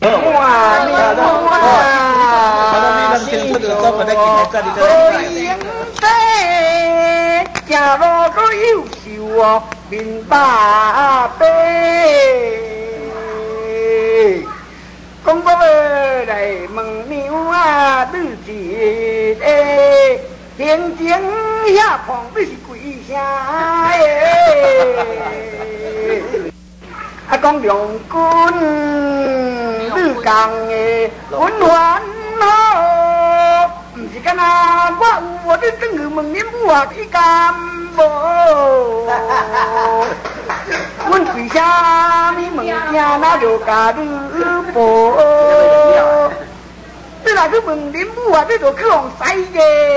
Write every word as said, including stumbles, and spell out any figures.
哇，你哇！ 好了，你能听出这个在今天这里的。 行路个优秀哦，面巴白。讲到要来问娘啊，你一个天前遐旁你是贵声诶？啊，讲梁君你讲诶，温暖好。唔是干那我有我的等于问恁母啊，去干无？阮为啥物物件那就甲你报？你若去问恁母啊，你就去互使个。